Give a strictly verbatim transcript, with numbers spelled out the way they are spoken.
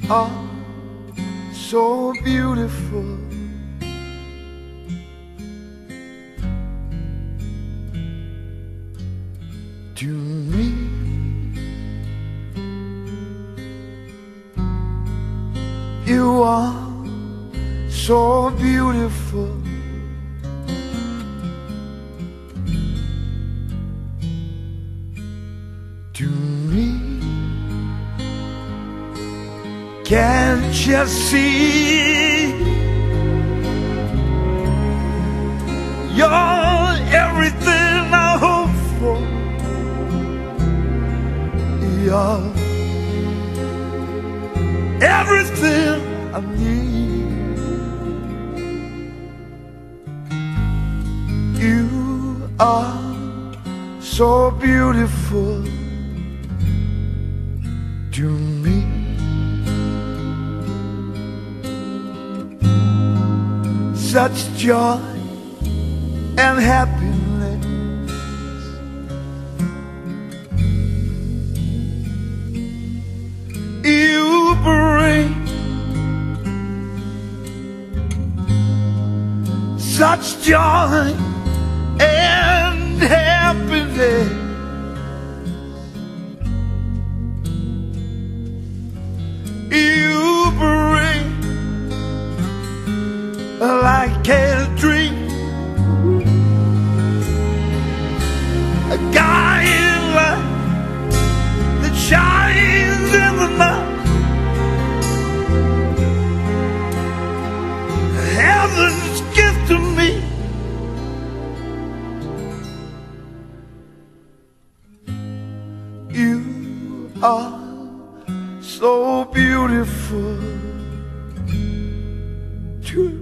are so beautiful. To me, you are so beautiful. To me, can't you see? You're everything I hope for. You're everything I need. You are so beautiful to me. Such joy and happiness, you bring. Such joy and happiness, you bring like a dream, a guiding light that shines in the night. Heaven's gift to me. You are so beautiful to